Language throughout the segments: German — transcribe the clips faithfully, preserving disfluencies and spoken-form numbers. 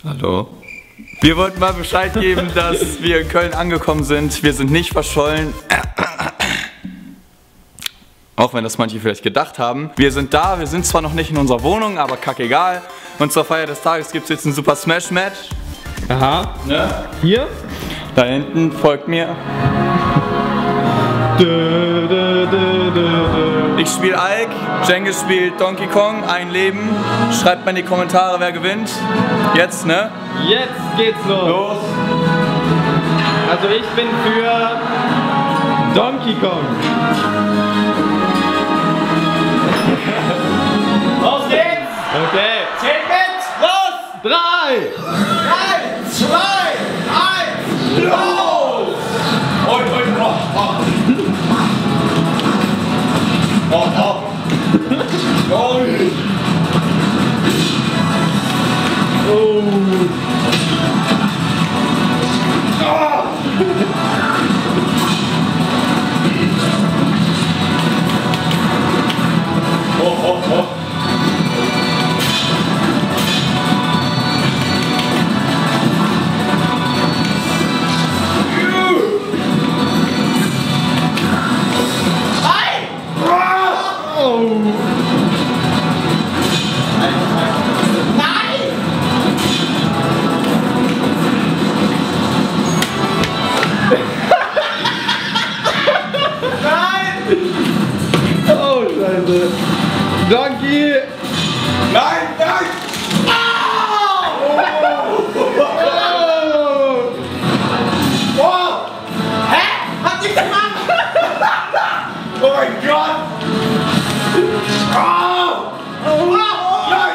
Hallo. Wir wollten mal Bescheid geben, dass wir in Köln angekommen sind. Wir sind nicht verschollen. Auch wenn das manche vielleicht gedacht haben. Wir sind da, wir sind zwar noch nicht in unserer Wohnung, aber kackegal. Und zur Feier des Tages gibt es jetzt ein Super Smash Match. Aha. Ne? Hier? Da hinten, folgt mir. Ich spiele Ike, Cengiz spielt Donkey Kong, ein Leben. Schreibt mal in die Kommentare, wer gewinnt. Jetzt, ne? Jetzt geht's los. Los. Also ich bin für Donkey Kong. Los geht's! Okay. Zählt mit! Los! Drei! Drei, zwei, eins, los! Und, und, oh, oh. Oh, oh. Oh. Oh. Oh. Oh, oh, oh. Oh, Scheiße. Donkey! Nein, nein! Oh. Oh! Hä? Hab ich gemacht? Oh mein Gott! Oh! Oh! Nein!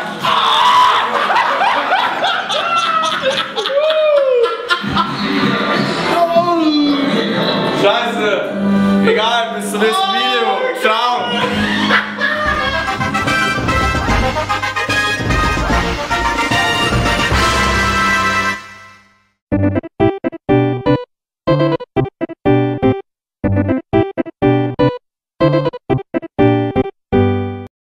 Scheiße. Egal, bist du bist.